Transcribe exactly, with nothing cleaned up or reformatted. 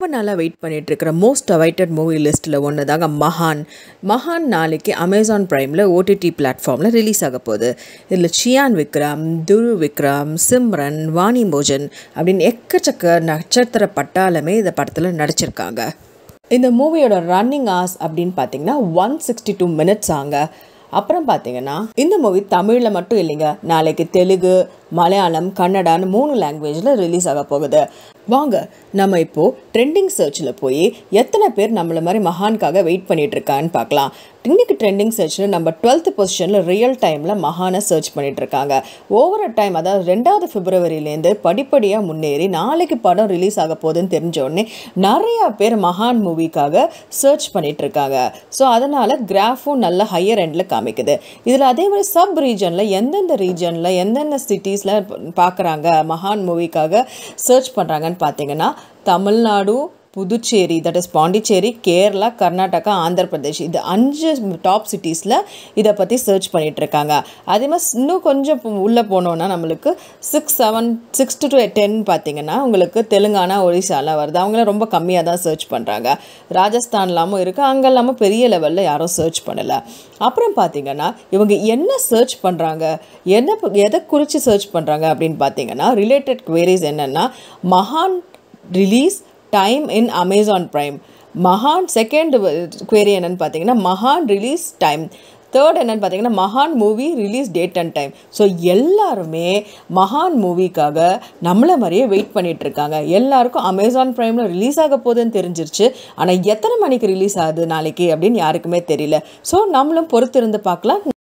ரொம்ப நாளாக வெயிட் பண்ணிட்டு இருக்கிற மோஸ்ட் அவைட்டட் மூவி லிஸ்ட்டில் ஒன்று தாங்க மகான். மகான் நாளைக்கு அமேசான் ப்ரைமில் ஓடிடி பிளாட்ஃபார்மில் ரிலீஸ் ஆக போகுது. இதில் சியான் விக்ரம், துரு விக்ரம், சிம்ரன், வாணி மோஜன் அப்படின்னு எக்கச்சக்க நட்சத்திர பட்டாளமே இந்த படத்தில் நடிச்சிருக்காங்க. இந்த மூவியோட ரன்னிங் ஹார்ஸ் அப்படின்னு பார்த்தீங்கன்னா ஒன் சிக்ஸ்டி டூ மினிட்ஸ் ஆங்க. அப்புறம் பார்த்தீங்கன்னா இந்த மூவி தமிழில் மட்டும் இல்லைங்க, நாளைக்கு தெலுங்கு, மலையாளம், கன்னடான்னு மூணு லாங்குவேஜில் ரிலீஸ் ஆக போகுது. வாங்க நம்ம இப்போது ட்ரெண்டிங் சர்ச்சில் போய் எத்தனை பேர் நம்மளை மாதிரி மகானுக்காக வெயிட் பண்ணிகிட்டு இருக்கான்னு பார்க்கலாம். இன்றைக்கி ட்ரெண்டிங் சர்ச்சில் நம்ம டுவெல்த்து பொசிஷனில் ரியல் டைமில் மகானை சர்ச் பண்ணிகிட்டு இருக்காங்க. ஓவர டைம், அதாவது ரெண்டாவது பிப்ரவரியிலேருந்து படிப்படியாக முன்னேறி நாளைக்கு படம் ரிலீஸ் ஆக போகுதுன்னு தெரிஞ்சோடனே நிறையா பேர் மகான் மூவிக்காக சர்ச் பண்ணிகிட்டு இருக்காங்க. ஸோ அதனால் கிராஃபும் நல்ல ஹையர் எண்டில் காமிக்குது. இதில் அதே மாதிரி சப் ரீஜனில் எந்தெந்த ரீஜனில் எந்தெந்த சிட்டிஸில் பார்க்குறாங்க மகான் மூவிக்காக சர்ச் பண்ணுறாங்கன்னு பார்த்தீங்கன்னா தமிழ்நாடு, புதுச்சேரி, தட் இஸ் பாண்டிச்சேரி, கேரளா, கர்நாடகா, ஆந்திர பிரதேஷ், இது அஞ்சு டாப் சிட்டிஸில் இதை பற்றி சர்ச் பண்ணிகிட்டு இருக்காங்க. அதே மாதிரி இன்னும் கொஞ்சம் உள்ளே போனோன்னா நம்மளுக்கு six seven six to ten பார்த்தீங்கன்னா உங்களுக்கு தெலுங்கானா, ஒரிசாலாம் வருது. அவங்களாம் ரொம்ப கம்மியாக தான் சர்ச் பண்ணுறாங்க. ராஜஸ்தான்லாமும் இருக்குது, அங்கெல்லாமும் பெரிய லெவலில் யாரும் சர்ச் பண்ணலை. அப்புறம் பார்த்தீங்கன்னா இவங்க என்ன சர்ச் பண்ணுறாங்க, என்ன எதை குறித்து சர்ச் பண்ணுறாங்க அப்படின்னு பார்த்தீங்கன்னா ரிலேட்டட் குவெரிஸ் என்னென்னா மகான் release time in Amazon Prime. மகான் செகண்ட் குவெரி என்னென்னு பார்த்தீங்கன்னா மகான் ரிலீஸ் டைம். தேர்ட் என்னென்னு பார்த்தீங்கன்னா மகான் movie release date and time. So எல்லாருமே மகான் மூவிக்காக நம்மளை மாதிரியே வெயிட் பண்ணிகிட்டு இருக்காங்க. எல்லாருக்கும் அமேசான் ப்ரைமில் ரிலீஸ் ஆக போகுதுன்னு தெரிஞ்சிருச்சு. ஆனால் எத்தனை மணிக்கு ரிலீஸ் ஆகுது நாளைக்கு அப்படின்னு யாருக்குமே தெரியல. ஸோ நம்மளும் பொறுத்திருந்து பார்க்கலாம்.